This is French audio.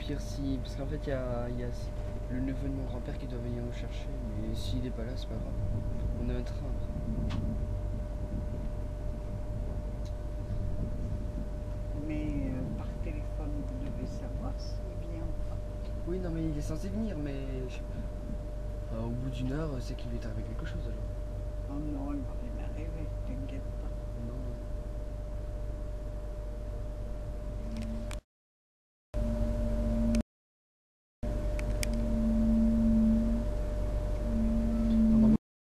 pire, si. Parce qu'en fait, il y a le neveu de mon grand-père qui doit venir nous chercher. Mais s'il est pas là, c'est pas grave. On a un train après. Mais par téléphone, vous devez savoir s'il vient ou pas. Oui, non, mais il est censé venir, mais. Au bout d'une heure, c'est qu'il lui est arrivé quelque chose alors. Oh non, il va rien arriver, t'inquiète pas. Non, non,